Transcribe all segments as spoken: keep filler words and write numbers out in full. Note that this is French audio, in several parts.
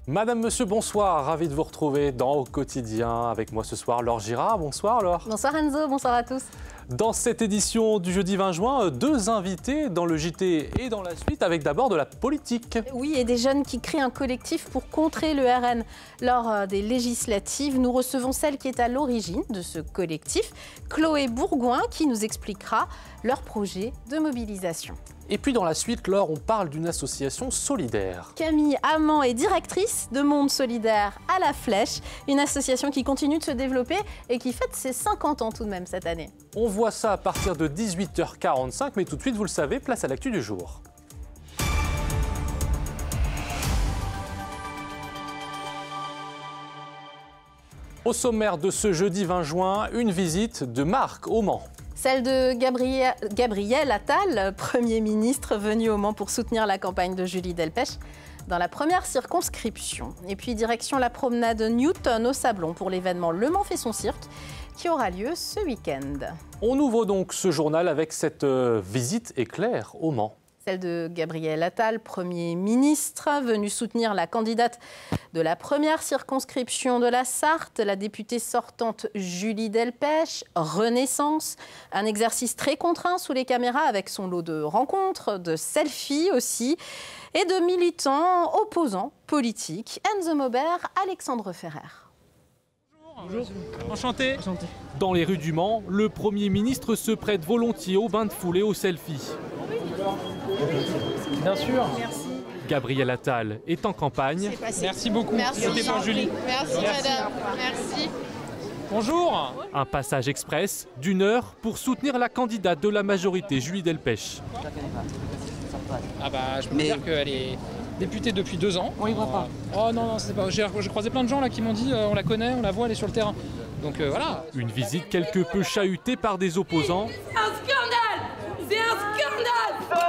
Madame, monsieur, bonsoir. Ravi de vous retrouver dans Au Quotidien. Avec moi ce soir, Laure Girard. Bonsoir, Laure. Bonsoir, Enzo. Bonsoir à tous. Dans cette édition du jeudi vingt juin, deux invités dans le J T et dans la suite, avec d'abord de la politique. Oui, et des jeunes qui créent un collectif pour contrer le R N. Lors des législatives, nous recevons celle qui est à l'origine de ce collectif, Chloé Bourgoin, qui nous expliquera leur projet de mobilisation. Et puis dans la suite, Laure, on parle d'une association solidaire. Camille Amand est directrice de Monde Solidaire à La Flèche, une association qui continue de se développer et qui fête ses cinquante ans tout de même cette année. On voit ça à partir de dix-huit heures quarante-cinq, mais tout de suite, vous le savez, place à l'actu du jour. Au sommaire de ce jeudi vingt juin, une visite de Marc au Mans. Celle de Gabriel, Gabriel Attal, Premier ministre, venu au Mans pour soutenir la campagne de Julie Delpech dans la première circonscription. Et puis direction la promenade Newton au Sablon pour l'événement Le Mans fait son cirque qui aura lieu ce week-end. On ouvre donc ce journal avec cette euh, visite éclair au Mans. Celle de Gabriel Attal, Premier ministre, venu soutenir la candidate de la première circonscription de la Sarthe, la députée sortante Julie Delpech, Renaissance. Un exercice très contraint sous les caméras avec son lot de rencontres, de selfies aussi, et de militants opposants politiques. Enzo Maubert, Alexandre Ferrer. Bonjour, enchanté. Enchanté. Dans les rues du Mans, le Premier ministre se prête volontiers au bain de foule et aux selfies. Bien sûr. Merci. Gabriel Attal est en campagne. Merci beaucoup. Merci. C'était pour Julie. Merci, Merci. madame. Merci. Bonjour. Un passage express d'une heure pour soutenir la candidate de la majorité, Julie Delpech. Ah bah je peux Mais- vous dire qu'elle est députée depuis deux ans. On y voit pas. Oh non, non, c'est pas. J'ai j'ai croisé plein de gens là qui m'ont dit euh, on la connaît, on la voit, elle est sur le terrain. Donc euh, voilà. Une visite quelque peu chahutée par des opposants. C'est un scandale. C'est un scandale.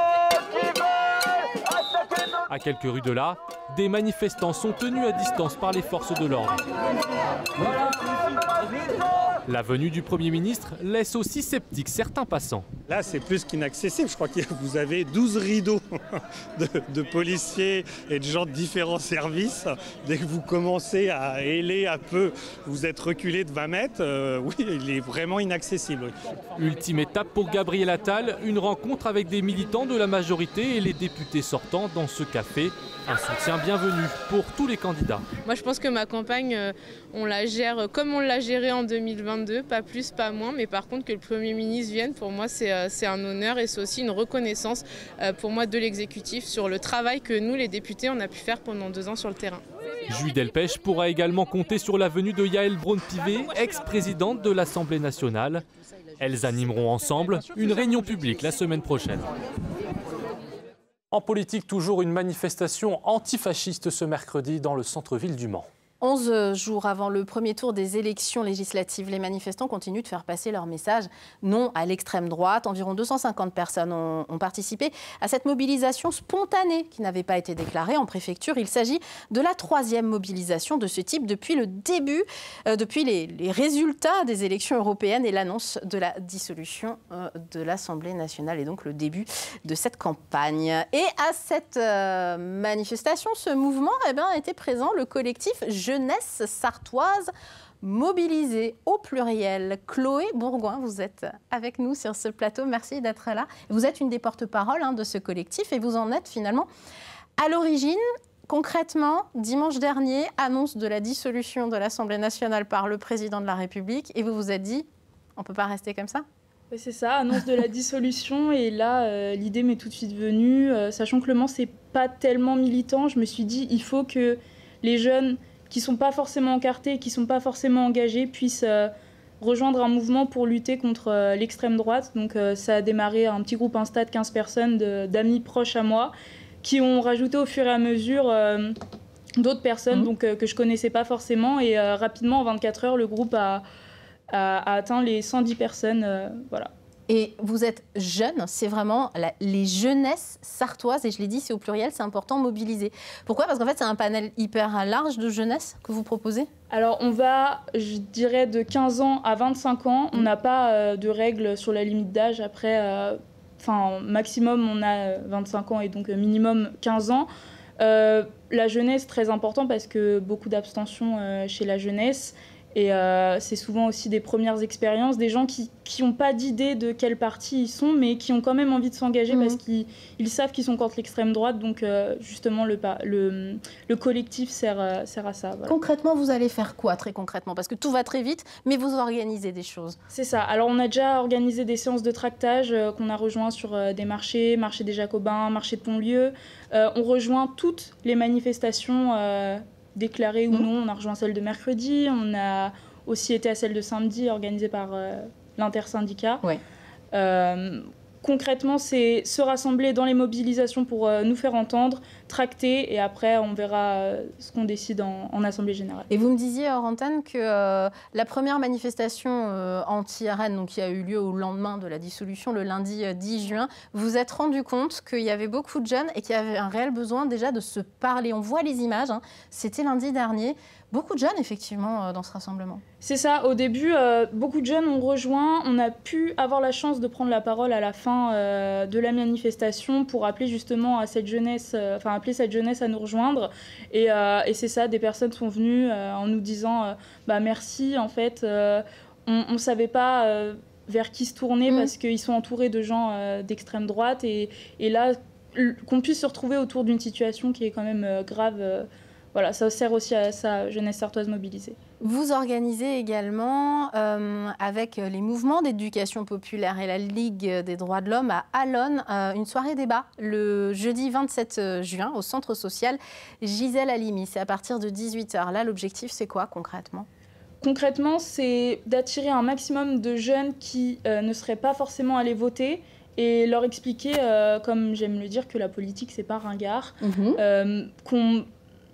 À quelques rues de là, des manifestants sont tenus à distance par les forces de l'ordre. La venue du Premier ministre laisse aussi sceptiques certains passants. Là, c'est plus qu'inaccessible. Je crois que vous avez douze rideaux de, de policiers et de gens de différents services. Dès que vous commencez à héler un peu, vous êtes reculé de vingt mètres. Euh, oui, il est vraiment inaccessible. Oui. Ultime étape pour Gabriel Attal, une rencontre avec des militants de la majorité et les députés sortants dans ce café. Un soutien bienvenu pour tous les candidats. Moi, je pense que ma campagne, euh, on la gère comme on l'a gérée en deux mille vingt-deux, pas plus, pas moins. Mais par contre, que le Premier ministre vienne, pour moi, c'est euh, c'est un honneur et c'est aussi une reconnaissance euh, pour moi de l'exécutif sur le travail que nous, les députés, on a pu faire pendant deux ans sur le terrain. Julie Delpech pourra également compter sur la venue de Yaël Braun-Pivet, ex-présidente de l'Assemblée nationale. Elles animeront ensemble une réunion publique la semaine prochaine. En politique, toujours une manifestation antifasciste ce mercredi dans le centre-ville du Mans. onze jours avant le premier tour des élections législatives, les manifestants continuent de faire passer leur message non à l'extrême droite. Environ deux cent cinquante personnes ont, ont participé à cette mobilisation spontanée qui n'avait pas été déclarée en préfecture. Il s'agit de la troisième mobilisation de ce type depuis le début, euh, depuis les, les résultats des élections européennes et l'annonce de la dissolution euh, de l'Assemblée nationale et donc le début de cette campagne. Et à cette euh, manifestation, ce mouvement eh bien, était présent le collectif Je Jeunesse sartoise mobilisée au pluriel. Chloé Bourgoin, vous êtes avec nous sur ce plateau. Merci d'être là. Vous êtes une des porte-paroles hein, de ce collectif et vous en êtes finalement à l'origine. Concrètement, dimanche dernier, annonce de la dissolution de l'Assemblée nationale par le président de la République et vous vous êtes dit, on ne peut pas rester comme ça ? Oui, c'est ça, annonce de la dissolution et là, euh, l'idée m'est tout de suite venue. Euh, sachant que Le Mans, c'est pas tellement militant, je me suis dit, il faut que les jeunes qui ne sont pas forcément encartés, qui ne sont pas forcément engagés, puissent euh, rejoindre un mouvement pour lutter contre euh, l'extrême droite. Donc euh, ça a démarré un petit groupe Insta de quinze personnes, de, d'amis proches à moi, qui ont rajouté au fur et à mesure euh, d'autres personnes mmh. donc, euh, que je ne connaissais pas forcément. Et euh, rapidement, en vingt-quatre heures, le groupe a, a, a atteint les cent dix personnes. Euh, voilà. Et vous êtes jeune, c'est vraiment la, les jeunesses sartoises, et je l'ai dit, c'est au pluriel, c'est important, mobilisées. Pourquoi ? Parce qu'en fait, c'est un panel hyper large de jeunesse que vous proposez ? Alors, on va, je dirais, de quinze ans à vingt-cinq ans. On n'a pas euh, de règles sur la limite d'âge. Après, enfin, euh, maximum, on a vingt-cinq ans et donc minimum quinze ans. Euh, la jeunesse, très important parce que beaucoup d'abstention euh, chez la jeunesse. Et euh, c'est souvent aussi des premières expériences, des gens qui n'ont pas d'idée de quel parti ils sont, mais qui ont quand même envie de s'engager mmh. parce qu'ils ils savent qu'ils sont contre l'extrême droite. Donc euh, justement, le, le, le collectif sert, euh, sert à ça. Voilà. Concrètement, vous allez faire quoi très concrètement? Parce que tout va très vite, mais vous organisez des choses. C'est ça. Alors on a déjà organisé des séances de tractage euh, qu'on a rejoint sur euh, des marchés, marché des Jacobins, marché de Pontlieu. Euh, on rejoint toutes les manifestations euh, déclarée ou non. On a rejoint celle de mercredi, on a aussi été à celle de samedi organisée par euh, l'intersyndicat. Ouais. Euh, concrètement, c'est se rassembler dans les mobilisations pour euh, nous faire entendre, tracter, et après on verra euh, ce qu'on décide en, en Assemblée Générale. Et vous me disiez hors antenne que euh, la première manifestation euh, anti-R N, donc qui a eu lieu au lendemain de la dissolution, le lundi euh, dix juin, vous vous êtes rendu compte qu'il y avait beaucoup de jeunes et qu'il y avait un réel besoin déjà de se parler. On voit les images, hein. C'était lundi dernier. Beaucoup de jeunes, effectivement, euh, dans ce rassemblement. C'est ça. Au début, euh, beaucoup de jeunes ont rejoint. On a pu avoir la chance de prendre la parole à la fin euh, de la manifestation pour appeler justement à cette jeunesse, euh, enfin appeler cette jeunesse à nous rejoindre. Et, euh, et c'est ça, des personnes sont venues euh, en nous disant euh, bah, merci, en fait, euh, on ne savait pas euh, vers qui se tourner mmh. parce qu'ils sont entourés de gens euh, d'extrême droite. Et, et là, qu'on puisse se retrouver autour d'une situation qui est quand même euh, grave. Euh, Voilà, ça sert aussi à sa jeunesse sartoise mobilisée. Vous organisez également, euh, avec les mouvements d'éducation populaire et la Ligue des droits de l'homme à Allonne, euh, une soirée débat le jeudi vingt-sept juin au centre social Gisèle Halimi. C'est à partir de dix-huit heures. Là, l'objectif, c'est quoi concrètement ? Concrètement, c'est d'attirer un maximum de jeunes qui euh, ne seraient pas forcément allés voter et leur expliquer, euh, comme j'aime le dire, que la politique, c'est pas ringard, mmh. euh, qu'on...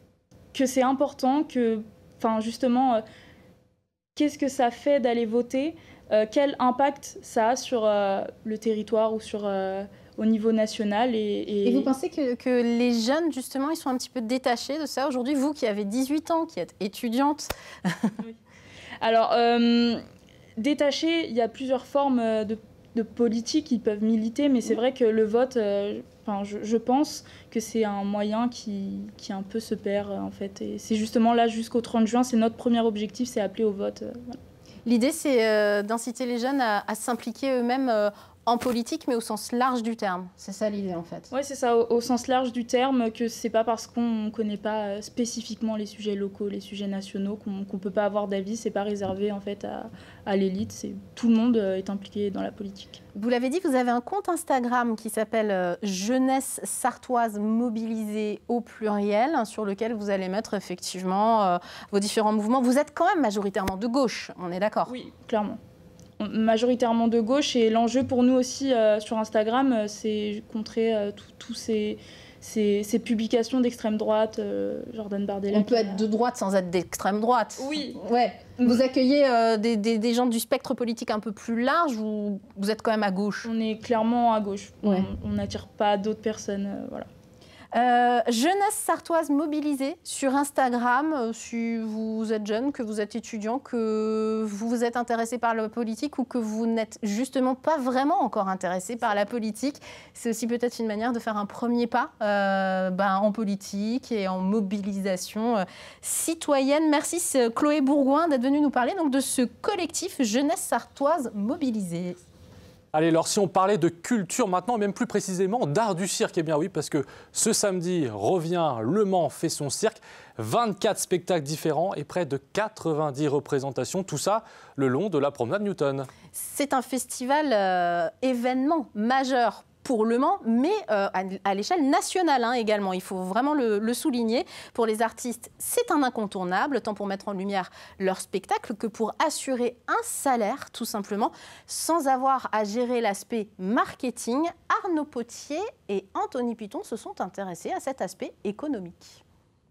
que c'est important, que, enfin justement, euh, qu'est-ce que ça fait d'aller voter, euh, quel impact ça a sur euh, le territoire ou sur, euh, au niveau national. Et, et... et vous pensez que, que les jeunes, justement, ils sont un petit peu détachés de ça aujourd'hui? Vous qui avez dix-huit ans, qui êtes étudiante. Oui. Alors, euh, détachés, il y a plusieurs formes de, de politique, ils peuvent militer, mais c'est vrai que le vote... Euh, Enfin, je, je pense que c'est un moyen qui, qui un peu se perd, en fait. Et c'est justement là, jusqu'au trente juin, c'est notre premier objectif, c'est appeler au vote. Euh, voilà. L'idée, c'est euh, d'inciter les jeunes à, à s'impliquer eux-mêmes euh, en politique, mais au sens large du terme. C'est ça l'idée, en fait. Oui, c'est ça, au, au sens large du terme, que c'est pas parce qu'on ne connaît pas spécifiquement les sujets locaux, les sujets nationaux, qu'on qu'on peut pas avoir d'avis. C'est pas réservé, en fait, à, à l'élite. C'est, tout le monde est impliqué dans la politique. Vous l'avez dit, vous avez un compte Instagram qui s'appelle euh, Jeunesse Sartoise Mobilisée au pluriel, hein, sur lequel vous allez mettre effectivement euh, vos différents mouvements. Vous êtes quand même majoritairement de gauche, on est d'accord? Oui, clairement. Majoritairement de gauche, et l'enjeu pour nous aussi euh, sur Instagram, euh, c'est contrer euh, tous ces, ces, ces publications d'extrême droite, euh, Jordan Bardella. On peut être de droite sans être d'extrême droite. Oui. Ouais. Vous accueillez euh, des, des, des gens du spectre politique un peu plus large, ou vous êtes quand même à gauche? On est clairement à gauche. Ouais. On n'attire pas d'autres personnes. Euh, voilà. Euh, Jeunesse Sartoise Mobilisée sur Instagram, euh, si vous êtes jeune, que vous êtes étudiant, que vous vous êtes intéressé par la politique ou que vous n'êtes justement pas vraiment encore intéressé par la politique, c'est aussi peut-être une manière de faire un premier pas euh, ben, en politique et en mobilisation euh, citoyenne. Merci Chloé Bourgoin d'être venue nous parler donc, de ce collectif Jeunesse Sartoise Mobilisée. Allez, alors si on parlait de culture maintenant, même plus précisément d'art du cirque, eh bien oui, parce que ce samedi revient Le Mans fait son cirque, vingt-quatre spectacles différents et près de quatre-vingt-dix représentations, tout ça le long de la promenade Newton. C'est un festival euh, événement majeur pour Le Mans, mais euh, à, à l'échelle nationale hein, également. Il faut vraiment le, le souligner. Pour les artistes, c'est un incontournable, tant pour mettre en lumière leur spectacle que pour assurer un salaire, tout simplement, sans avoir à gérer l'aspect marketing. Arnaud Potier et Anthony Piton se sont intéressés à cet aspect économique.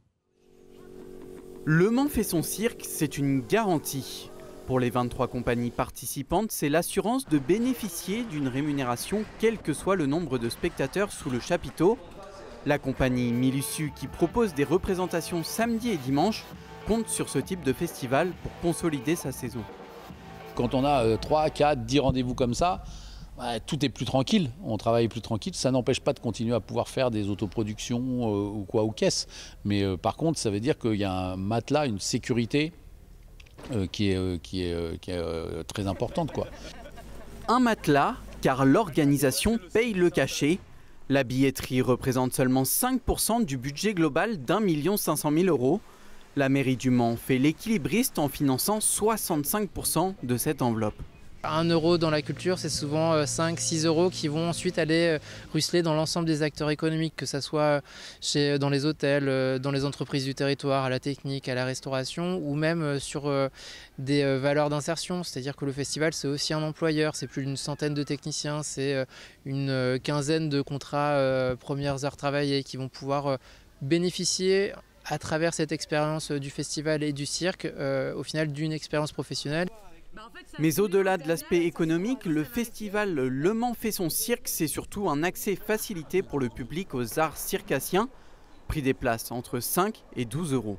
Le Mans fait son cirque, c'est une garantie. Pour les vingt-trois compagnies participantes, c'est l'assurance de bénéficier d'une rémunération quel que soit le nombre de spectateurs sous le chapiteau. La compagnie Milussu, qui propose des représentations samedi et dimanche, compte sur ce type de festival pour consolider sa saison. Quand on a trois, quatre, dix rendez-vous comme ça, bah, tout est plus tranquille, on travaille plus tranquille. Ça n'empêche pas de continuer à pouvoir faire des autoproductions euh, ou quoi, ou caisse. Mais euh, par contre, ça veut dire qu'il y a un matelas, une sécurité euh, qui est, euh, qui est, euh, qui est euh, très importante, quoi. Un matelas, car l'organisation paye le cachet. La billetterie représente seulement cinq pour cent du budget global d'un million cinq cent mille euros. La mairie du Mans fait l'équilibriste en finançant soixante-cinq pour cent de cette enveloppe. Un euro dans la culture, c'est souvent cinq six euros qui vont ensuite aller ruisseler dans l'ensemble des acteurs économiques, que ce soit chez, dans les hôtels, dans les entreprises du territoire, à la technique, à la restauration, ou même sur des valeurs d'insertion. C'est-à-dire que le festival, c'est aussi un employeur, c'est plus d'une centaine de techniciens, c'est une quinzaine de contrats premières heures travaillées qui vont pouvoir bénéficier à travers cette expérience du festival et du cirque, euh, au final d'une expérience professionnelle. Mais au-delà de l'aspect économique, le festival Le Mans fait son cirque, c'est surtout un accès facilité pour le public aux arts circassiens. Prix des places entre cinq et douze euros.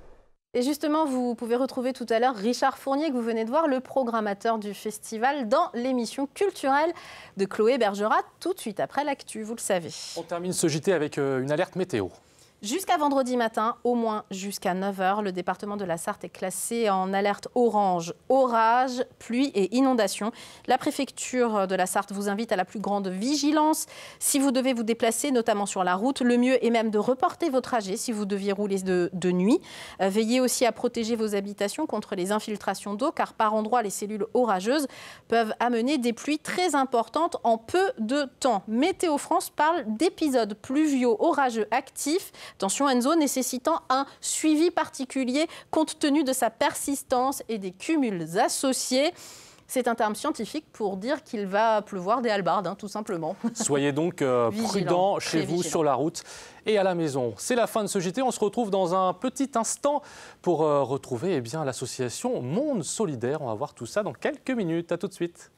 Et justement, vous pouvez retrouver tout à l'heure Richard Fournier, que vous venez de voir, le programmateur du festival, dans l'émission culturelle de Chloé Bergerat, tout de suite après l'actu, vous le savez. On termine ce J T avec une alerte météo. Jusqu'à vendredi matin, au moins jusqu'à neuf heures, le département de la Sarthe est classé en alerte orange, orage, pluie et inondation. La préfecture de la Sarthe vous invite à la plus grande vigilance. Si vous devez vous déplacer, notamment sur la route, le mieux est même de reporter vos trajets si vous deviez rouler de, de nuit. Euh, veillez aussi à protéger vos habitations contre les infiltrations d'eau, car par endroits, les cellules orageuses peuvent amener des pluies très importantes en peu de temps. Météo France parle d'épisodes pluviaux orageux actifs. Attention, Enzo, nécessitant un suivi particulier compte tenu de sa persistance et des cumuls associés. C'est un terme scientifique pour dire qu'il va pleuvoir des halbardes, hein, tout simplement. Soyez donc euh, prudents chez vous, vigilant. Sur la route et à la maison. C'est la fin de ce J T. On se retrouve dans un petit instant pour euh, retrouver eh bien, l'association Monde Solidaire. On va voir tout ça dans quelques minutes. À tout de suite.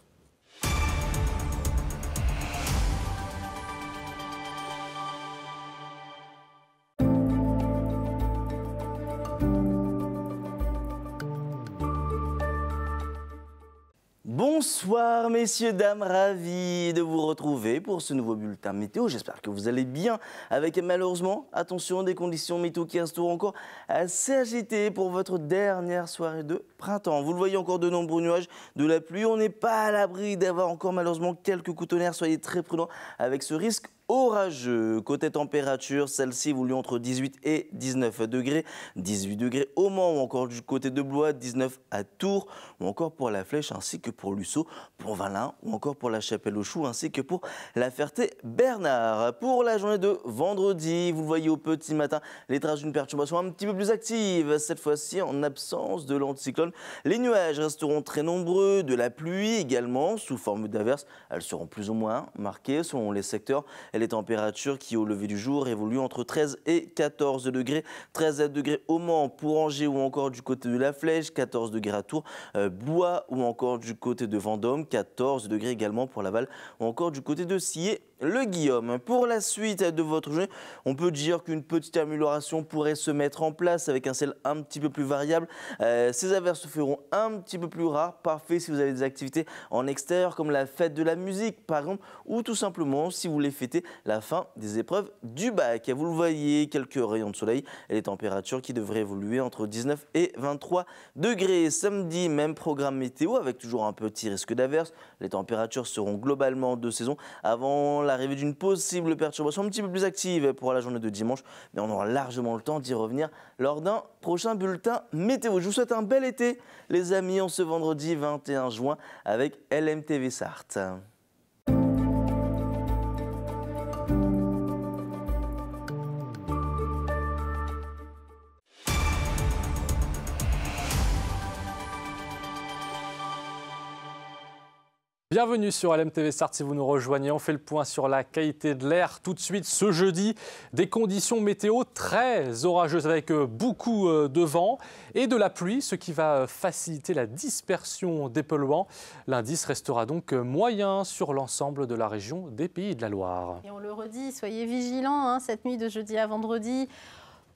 Bonsoir messieurs, dames, ravi de vous retrouver pour ce nouveau bulletin météo. J'espère que vous allez bien avec malheureusement, attention, des conditions météo qui resteront encore assez agitées pour votre dernière soirée de printemps. Vous le voyez, encore de nombreux nuages, de la pluie. On n'est pas à l'abri d'avoir encore malheureusement quelques coups de tonnerre. Soyez très prudents avec ce risque orageux. Côté température, celle-ci évolue entre dix-huit et dix-neuf degrés. dix-huit degrés au Mans ou encore du côté de Blois, dix-neuf à Tours ou encore pour la Flèche ainsi que pour Luçon, pour Valin ou encore pour la Chapelle-aux-Choux ainsi que pour la Ferté-Bernard. Pour la journée de vendredi, vous le voyez au petit matin, les traces d'une perturbation un petit peu plus active. Cette fois-ci en absence de l'anticyclone. Les nuages resteront très nombreux, de la pluie également sous forme d'averses. Elles seront plus ou moins marquées selon les secteurs. Les températures qui au lever du jour évoluent entre treize et quatorze degrés. treize degrés au Mans, pour Angers ou encore du côté de la Flèche, quatorze degrés à Tours, euh, Blois ou encore du côté de Vendôme, quatorze degrés également pour Laval ou encore du côté de Sillé. Le Guillaume. Pour la suite de votre journée, on peut dire qu'une petite amélioration pourrait se mettre en place avec un ciel un petit peu plus variable. Euh, ces averses se feront un petit peu plus rares, parfait si vous avez des activités en extérieur comme la fête de la musique par exemple, ou tout simplement si vous voulez fêter la fin des épreuves du bac. Vous le voyez, quelques rayons de soleil et les températures qui devraient évoluer entre dix-neuf et vingt-trois degrés. Samedi, même programme météo avec toujours un petit risque d'averse. Les températures seront globalement de saison avant l'arrivée d'une possible perturbation un petit peu plus active pour la journée de dimanche, mais on aura largement le temps d'y revenir lors d'un prochain bulletin météo. Je vous souhaite un bel été, les amis, en ce vendredi vingt et un juin avec L M T V Sarthe. Bienvenue sur L M T V Sarthe si vous nous rejoignez. On fait le point sur la qualité de l'air tout de suite ce jeudi. Des conditions météo très orageuses avec beaucoup de vent et de la pluie, ce qui va faciliter la dispersion des polluants. L'indice restera donc moyen sur l'ensemble de la région des Pays de la Loire. Et on le redit, soyez vigilants hein, cette nuit de jeudi à vendredi.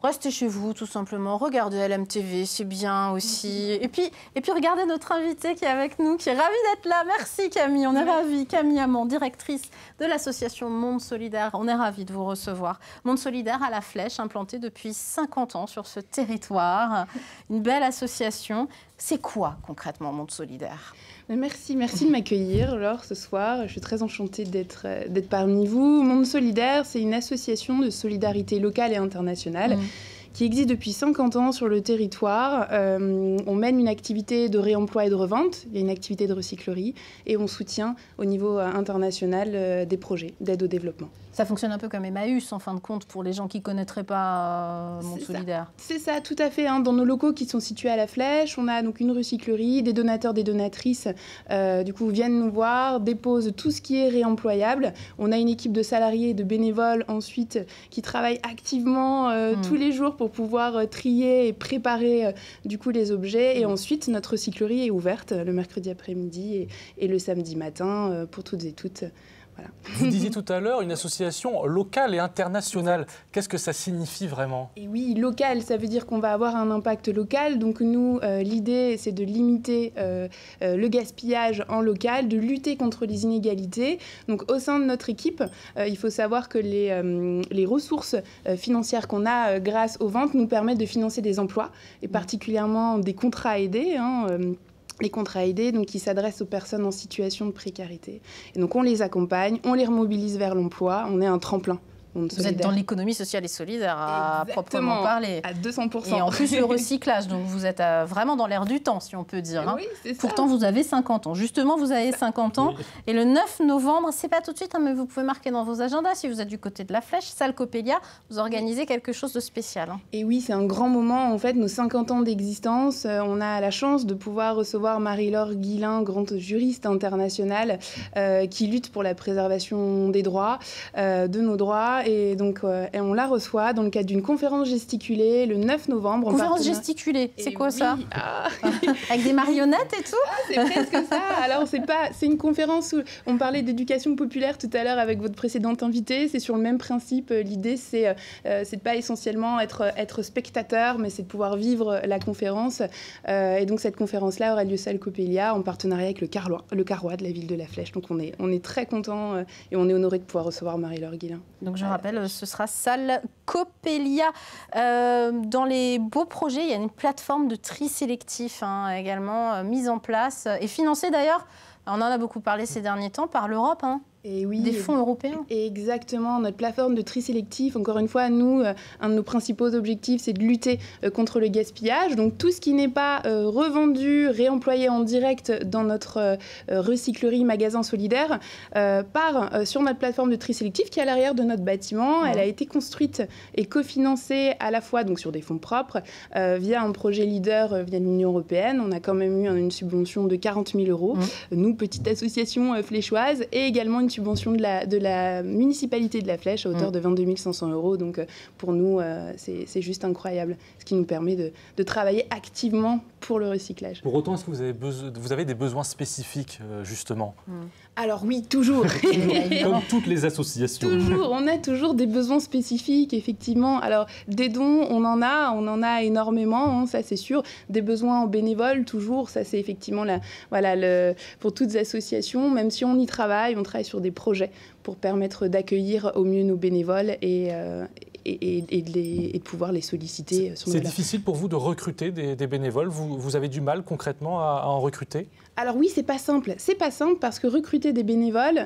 Restez chez vous, tout simplement. Regardez L M T V, c'est bien aussi. Et puis, et puis regardez notre invitée qui est avec nous, qui est ravie d'être là. Merci Camille, on est ravis. Camille Amand, directrice de l'association Monde Solidaire. On est ravis de vous recevoir. Monde Solidaire à La Flèche, implantée depuis cinquante ans sur ce territoire. Une belle association. C'est quoi concrètement Monde Solidaire ? Merci, merci de m'accueillir Laure ce soir. Je suis très enchantée d'être d'être parmi vous. Monde Solidaire, c'est une association de solidarité locale et internationale. Mmh. qui existe depuis cinquante ans sur le territoire. Euh, on mène une activité de réemploi et de revente, il y a une activité de recyclerie, et on soutient au niveau international euh, des projets d'aide au développement. Ça fonctionne un peu comme Emmaüs, en fin de compte, pour les gens qui ne connaîtraient pas euh, Monde Solidaire. C'est ça, tout à fait. Hein. Dans nos locaux qui sont situés à La Flèche, on a donc une recyclerie, des donateurs, des donatrices, euh, du coup, viennent nous voir, déposent tout ce qui est réemployable. On a une équipe de salariés et de bénévoles, ensuite, qui travaillent activement euh, mmh. tous les jours pour pouvoir euh, trier et préparer, euh, du coup, les objets. Et ensuite, notre recyclerie est ouverte le mercredi après-midi et, et le samedi matin euh, pour toutes et toutes. Voilà. Vous disiez tout à l'heure une association locale et internationale. Qu'est-ce que ça signifie vraiment ? Et oui, local, ça veut dire qu'on va avoir un impact local. Donc nous, euh, l'idée, c'est de limiter euh, euh, le gaspillage en local, de lutter contre les inégalités. Donc au sein de notre équipe, euh, il faut savoir que les, euh, les ressources euh, financières qu'on a euh, grâce aux ventes nous permettent de financer des emplois, et particulièrement des contrats aidés, hein, euh, les contrats aidés, donc qui s'adressent aux personnes en situation de précarité. Et donc on les accompagne, on les remobilise vers l'emploi, on est un tremplin. Vous êtes dans l'économie sociale et solidaire à Exactement, proprement parler. À deux cents pour cent. Et en plus le recyclage, donc vous êtes à, vraiment dans l'air du temps, si on peut dire. Hein. Oui, c'est Pourtant, ça. vous avez cinquante ans. Justement, vous avez cinquante ans. Oui. Et le neuf novembre, c'est pas tout de suite, hein, mais vous pouvez marquer dans vos agendas, si vous êtes du côté de La Flèche, salle Coppelia, vous organisez quelque chose de spécial. Hein. Et oui, c'est un grand moment, en fait, nos cinquante ans d'existence. Euh, on a la chance de pouvoir recevoir Marie-Laure Guillain, grande juriste internationale, euh, qui lutte pour la préservation des droits, euh, de nos droits. Et donc, euh, et on la reçoit dans le cadre d'une conférence gesticulée le neuf novembre. Conférence gesticulée, c'est quoi oui. ça ah. Avec des marionnettes et tout ah, C'est presque ça. Alors, c'est pas, c'est une conférence où on parlait d'éducation populaire tout à l'heure avec votre précédente invitée. C'est sur le même principe. L'idée, c'est, euh, c'est de pas essentiellement être, être spectateur, mais c'est de pouvoir vivre la conférence. Euh, et donc, cette conférence-là aura lieu salle Coppelia en partenariat avec le Carrois, le Carrois de la ville de La Flèche. Donc, on est, on est très contents euh, et on est honorés de pouvoir recevoir Marie-Laure Guillain. Donc, je rappelle, ce sera salle Coppelia. Euh, dans les beaux projets, il y a une plateforme de tri sélectif hein, également euh, mise en place et financée d'ailleurs, on en a beaucoup parlé ces derniers temps, par l'Europe. Hein. Et oui, des fonds européens. Exactement, notre plateforme de tri sélectif, encore une fois, nous, euh, un de nos principaux objectifs, c'est de lutter euh, contre le gaspillage. Donc tout ce qui n'est pas euh, revendu, réemployé en direct dans notre euh, recyclerie magasin solidaire, euh, part euh, sur notre plateforme de tri sélectif qui est à l'arrière de notre bâtiment. Ouais. Elle a été construite et cofinancée à la fois donc, sur des fonds propres euh, via un projet leader euh, via l'Union européenne. On a quand même eu une subvention de quarante mille euros. Ouais. Nous, petite association euh, fléchoise, et également une subvention de la, de la municipalité de La Flèche à hauteur mmh. de vingt-deux mille cinq cents euros. Donc pour nous, euh, c'est, c'est juste incroyable, ce qui nous permet de, de travailler activement pour le recyclage. Pour autant, est-ce que vous avez, beso- vous avez des besoins spécifiques, euh, justement mmh. Alors oui, toujours. Comme toutes les associations. Toujours, on a toujours des besoins spécifiques, effectivement. Alors, des dons, on en a, on en a énormément, hein, ça c'est sûr. Des besoins en bénévoles, toujours, ça c'est effectivement la, voilà, le, pour toutes les associations. Même si on y travaille, on travaille sur des projets pour permettre d'accueillir au mieux nos bénévoles et, euh, et, et, et, de les, et de pouvoir les solliciter. C'est, c'est difficile pour vous de recruter des, des bénévoles. Vous, vous avez du mal concrètement à, à en recruter ? Alors oui, c'est pas simple. C'est pas simple parce que recruter des bénévoles,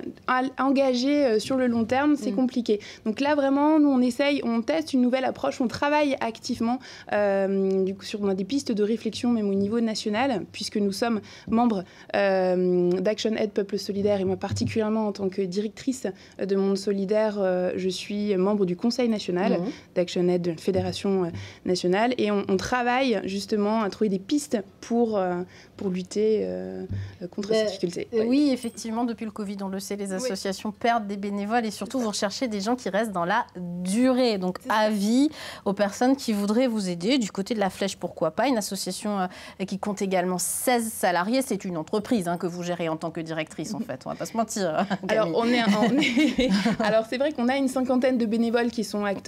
engagés sur le long terme, c'est mmh. compliqué. Donc là, vraiment, nous, on essaye, on teste une nouvelle approche, on travaille activement. Euh, du coup, sur, on a des pistes de réflexion, même au niveau national, puisque nous sommes membres euh, d'Action Aid Peuple Solidaire, et moi particulièrement en tant que directrice de Monde Solidaire, euh, je suis membre du Conseil national mmh. d'Action Aid, de la Fédération nationale, et on, on travaille justement à trouver des pistes pour, euh, pour lutter euh, contre ces difficultés. Euh, oui, effectivement, depuis le Covid, on le sait, les associations oui. perdent des bénévoles et surtout, vous recherchez des gens qui restent dans la durée. Donc, avis aux personnes qui voudraient vous aider. Du côté de La Flèche, pourquoi pas. Une association euh, qui compte également seize salariés. C'est une entreprise hein, que vous gérez en tant que directrice, en fait. On ne va pas se mentir. Alors, on est, on est... Alors, c'est vrai qu'on a une cinquantaine de bénévoles qui sont acteurs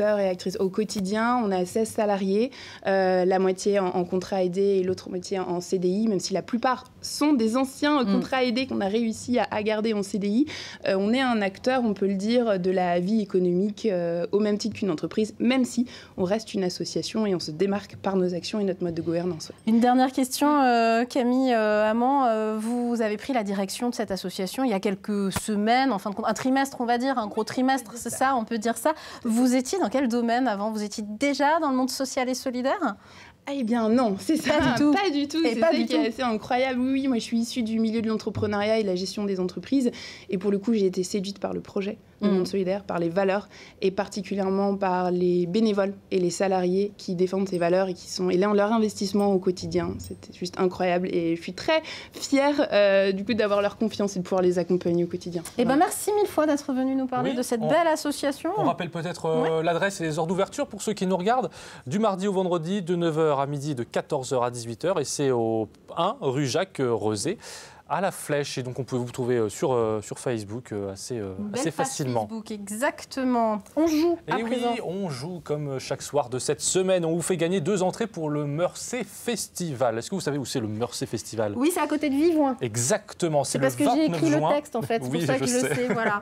acteurs et actrices au quotidien. On a seize salariés, euh, la moitié en, en contrat aidé et l'autre moitié en C D I, même si la plupart sont des anciens mmh. contrats aidés qu'on a réussi à, à garder en C D I. Euh, on est un acteur, on peut le dire, de la vie économique euh, au même titre qu'une entreprise, même si on reste une association et on se démarque par nos actions et notre mode de gouvernance. Une dernière question, euh, Camille euh, Amand. Euh, vous avez pris la direction de cette association il y a quelques semaines, en fin de compte, un trimestre, on va dire, un gros trimestre, c'est ça, on peut dire ça. Vous étiez dans quel domaine avant? Vous étiez déjà dans le monde social et solidaire? Eh bien non, c'est ça, pas du tout. Pas du tout. C'est ça qui est assez incroyable. Oui, oui, moi je suis issue du milieu de l'entrepreneuriat et de la gestion des entreprises. Et pour le coup, j'ai été séduite par le projet du mmh. monde solidaire, par les valeurs et particulièrement par les bénévoles et les salariés qui défendent ces valeurs et qui sont et là, leur investissement au quotidien. C'était juste incroyable et je suis très fière euh, du coup d'avoir leur confiance et de pouvoir les accompagner au quotidien. Eh ben merci mille fois d'être venu nous parler oui, de cette on, belle association. On rappelle peut-être euh, ouais. l'adresse et les heures d'ouverture pour ceux qui nous regardent. Du mardi au vendredi, de neuf heures à midi, de quatorze heures à dix-huit heures et c'est au un rue Jacques Rezé. À la Flèche, et donc on peut vous trouver sur, euh, sur Facebook euh, assez, euh, assez facilement. Facebook, exactement. On joue à et présent. Oui, on joue comme chaque soir de cette semaine. On vous fait gagner deux entrées pour le Meursault Festival. Est-ce que vous savez où c'est le Meursault Festival? Oui, c'est à côté de Vivoin. Exactement, c'est le parce que j'ai écrit juin. le texte en fait, c'est oui, pour ça je que je sais. le sais, voilà.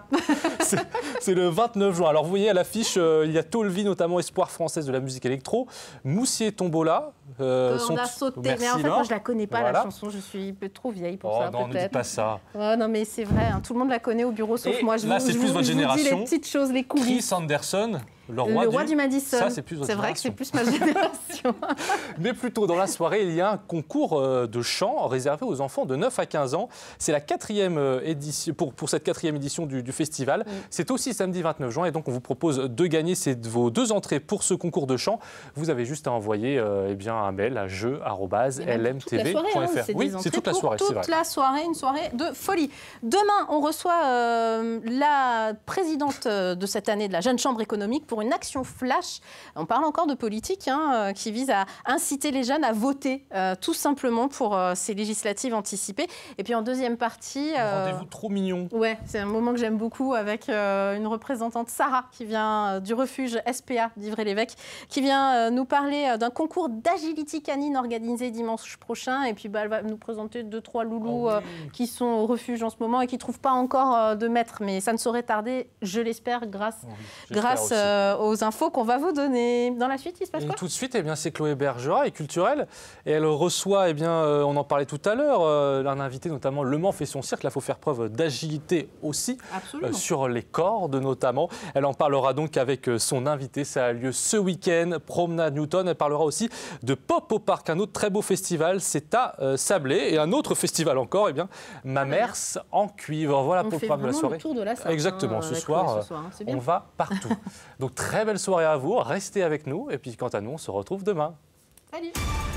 C'est le vingt-neuf juin. Alors vous voyez à l'affiche, euh, il y a Tolvi, notamment espoir française de la musique électro, Moussier Tombola. Euh, on a sauté, merci, mais en fait Laure. moi je la connais pas voilà. la chanson, je suis un peu trop vieille pour oh, ça non, peut-être. Ne dis pas ça. Oh, non mais c'est vrai, hein, tout le monde la connaît au bureau sauf et moi. Je là vous, c'est je plus vous, votre je génération. Vous dis les petites choses, les coulisses. Chris Anderson. Le roi, le roi du... du Madison. Ça, c'est plus votre C'est vrai que c'est plus ma génération. Mais plutôt dans la soirée, il y a un concours de chant réservé aux enfants de neuf à quinze ans. C'est la quatrième édition, pour, pour cette quatrième édition du, du festival. Oui. C'est aussi samedi vingt-neuf juin et donc on vous propose de gagner ces, vos deux entrées pour ce concours de chant. Vous avez juste à envoyer euh, eh bien, un mail à jeu arobase l m t v point f r. Hein, oui, c'est toute la soirée. Toute c'est vrai. la soirée, une soirée de folie. Demain, on reçoit euh, la présidente de cette année de la Jeune Chambre économique pour une action flash. On parle encore de politique hein, qui vise à inciter les jeunes à voter euh, tout simplement pour euh, ces législatives anticipées. Et puis en deuxième partie... Euh, rendez-vous trop mignon. Ouais, c'est un moment que j'aime beaucoup avec euh, une représentante, Sarah, qui vient euh, du refuge S P A d'Ivry-l'Évêque, qui vient euh, nous parler euh, d'un concours d'agility canine organisé dimanche prochain. Et puis bah, elle va nous présenter deux, trois loulous oh, oui. euh, qui sont au refuge en ce moment et qui ne trouvent pas encore euh, de maître. Mais ça ne saurait tarder, je l'espère, grâce, oh, oui, grâce euh, aux infos qu'on va vous donner. Dans la suite, il se passe quoi? Tout de suite, eh bien, c'est Chloé Bergera, et culturelle. Et elle reçoit, eh bien, euh, on en parlait tout à l'heure, euh, un invité, notamment Le Mans fait son cirque. Là, il faut faire preuve d'agilité aussi, euh, sur les cordes notamment. Elle en parlera donc avec son invité. Ça a lieu ce week-end, Promenade Newton. Elle parlera aussi de Pop au Parc, un autre très beau festival. C'est à euh, Sablé. Et un autre festival encore, eh bien, Mamers en cuivre. Voilà on pour le programme de la soirée. Le tour de la Sarthe, exactement, hein, ce soir, ce soir hein, on va partout. Donc très belle soirée à vous. Restez avec nous. Et puis quant à nous, on se retrouve demain. Salut.